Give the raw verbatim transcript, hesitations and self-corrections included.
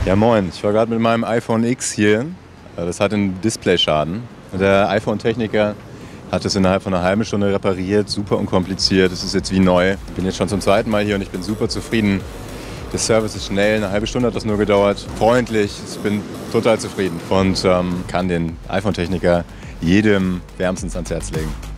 Ja moin, ich war gerade mit meinem iPhone X hier. Das hat einen Displayschaden. Der iPhone-Techniker hat es innerhalb von einer halben Stunde repariert, super unkompliziert. Es ist jetzt wie neu. Ich bin jetzt schon zum zweiten Mal hier und ich bin super zufrieden. Der Service ist schnell, eine halbe Stunde hat das nur gedauert. Freundlich, ich bin total zufrieden und ähm, kann den iPhone-Techniker jedem wärmstens ans Herz legen.